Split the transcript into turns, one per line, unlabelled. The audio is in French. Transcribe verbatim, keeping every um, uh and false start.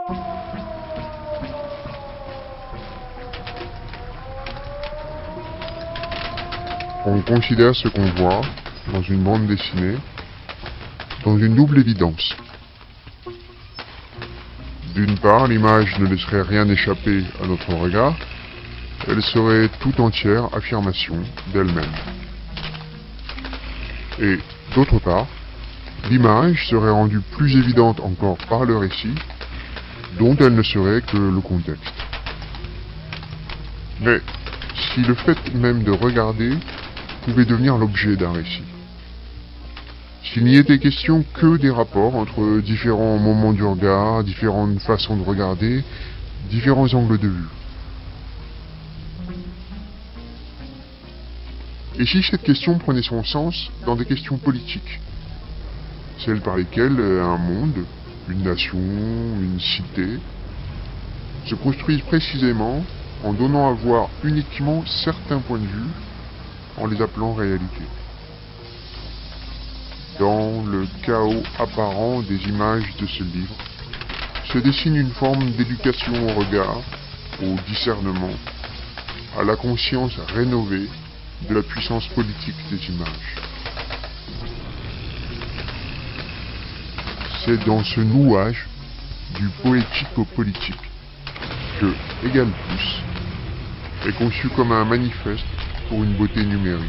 On considère ce qu'on voit dans une bande dessinée dans une double évidence. D'une part, l'image ne laisserait rien échapper à notre regard, elle serait tout entière affirmation d'elle-même. Et d'autre part, l'image serait rendue plus évidente encore par le récit, dont elle ne serait que le contexte. Mais si le fait même de regarder pouvait devenir l'objet d'un récit, s'il n'y était question que des rapports entre différents moments du regard, différentes façons de regarder, différents angles de vue. Et si cette question prenait son sens dans des questions politiques, celles par lesquelles un monde, une nation, une cité, se construisent précisément en donnant à voir uniquement certains points de vue, en les appelant réalité. Dans le chaos apparent des images de ce livre, se dessine une forme d'éducation au regard, au discernement, à la conscience rénovée de la puissance politique des images. C'est dans ce nouage du poétique au politique que Égal Plus est conçu comme un manifeste pour une beauté numérique.